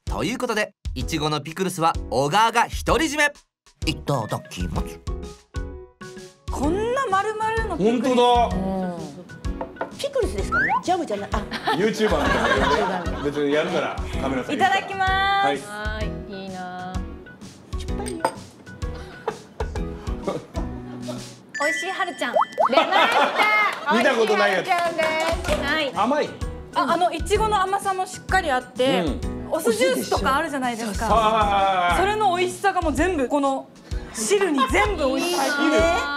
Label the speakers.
Speaker 1: ということでいちごのピクルスは小川が独り占め。いただきます。
Speaker 2: こんな丸々のピクルス。
Speaker 3: 本当だ。
Speaker 4: ピクルスですからね。ジャムじゃない。あ、
Speaker 3: ユーチューバーみたいな。別にやるからカメラさん。
Speaker 2: いただきます。
Speaker 3: はい。
Speaker 5: はい、いいな。
Speaker 4: しょっぱいよ。
Speaker 5: 美味しいはるちゃん。出ました。
Speaker 3: 見たことないやつ
Speaker 5: 美味しいはるちゃんです。はい。
Speaker 3: 甘い。
Speaker 2: いちごの甘さもしっかりあって、お酢ジュースとかあるじゃないですか。それの美味しさがもう全部この汁に全部美味しさ入ってる。